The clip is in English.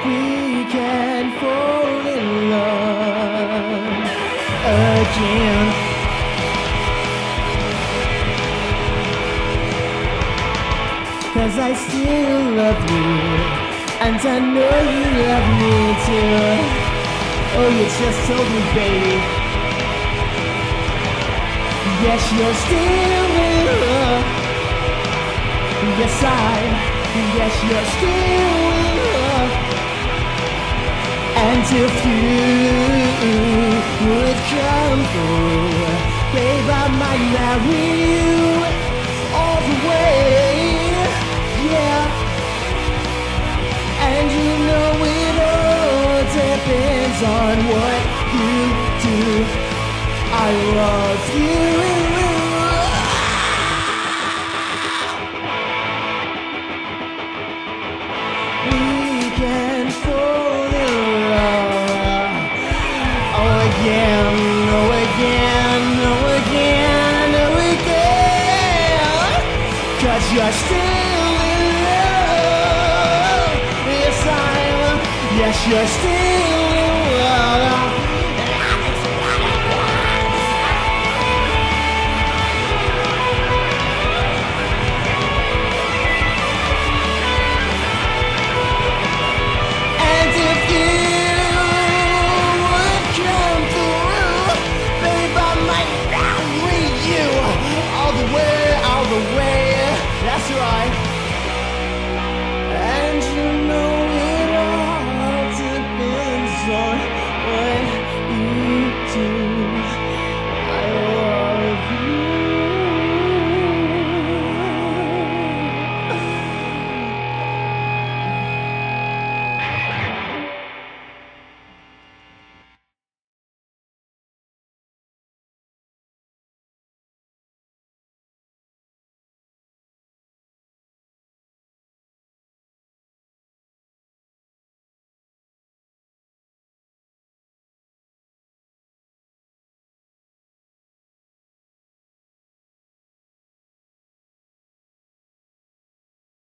we can fall in love again. 'Cause I still love you, and I know you love me too. Oh, you just told me, baby. Yes, you're still in love. Yes, yes, you're still in love. And if you would come through, babe, I might marry you all the way. Yeah. And you know it all depends on what you do. I love you. We can fall in love. Oh again, oh again, oh again, oh again. 'Cause you're still in love. Yes, yes, you're still